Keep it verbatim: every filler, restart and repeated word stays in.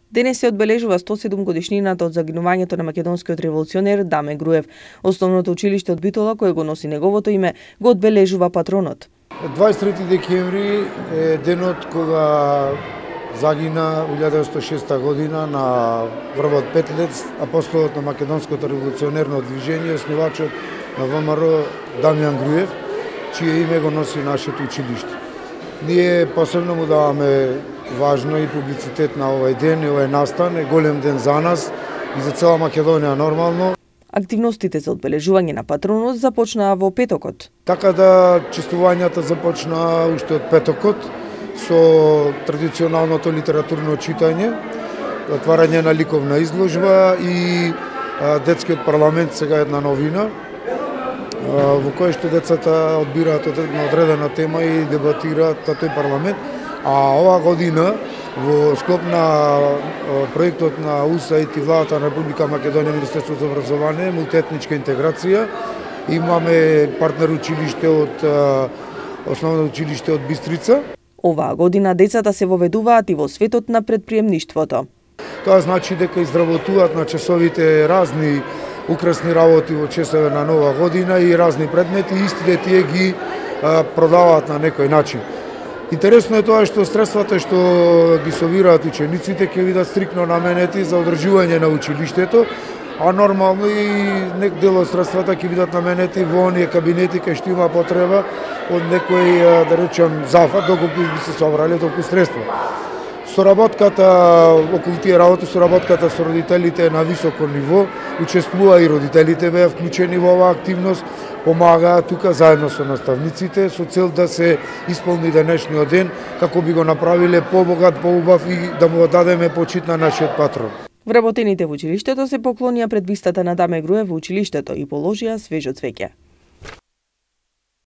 Денес се одбележува сто и седум годишнината од загинувањето на македонскиот револуционер Даме Груев. Основното училиште од Битола, кое го носи неговото име, го одбележува патронот. дваесет и трети декември е денот кога загина во илјада деветстотини и шеста година на врвот Петлец, апостолот на македонското револуционерно движење, основачот на ВМРО Дамјан Груев, чие име го носи нашето училиште. Ние посебно му даваме важно и публицитет на овој ден, и овој настан е голем ден за нас и за цела Македонија нормално. Активностите за одбележување на патронот започнаа во петокот. Така да чествувањата започнаа уште од петокот со традиционалното литературно читање, отварање на ликовна изложба и а, детскиот парламент, сега една новина, а, во кој што децата одбираат на одредена тема и дебатираат на тој парламент. А оваа година во склоп на проектот на УСАИД и владата на Република Македонија, Министерството за образование, мултиетничка интеграција, имаме партнер училиште од основно училиште од Бистрица. Оваа година децата се воведуваат и во светот на предприемништвото. Тоа значи дека изработуваат на часовите разни украсни работи во часове на нова година и разни предмети, истите тие ги а, продаваат на некој начин. Интересно е тоа што средствата што ги собираат учениците ќе бидат стрикно наменети за одржување на училиштето, а нормално и нек дел од средствата ќе бидат наменети во оние кабинети кај што има потреба од некој, да речем, зафат, доколку би се собрале толку средства. Соработката околу тие работи, соработката со родителите е на високо ниво, учествува и родителите беа вклучени во оваа активност, помагаат тука заедно со наставниците со цел да се исполни денешниот ден како би го направиле побогат, поубав и да му дадеме почит на нашиот патрон. Вработените во училиштето се поклонија пред бистата на Даме Груев во училиштето и положија свежо цвеќе.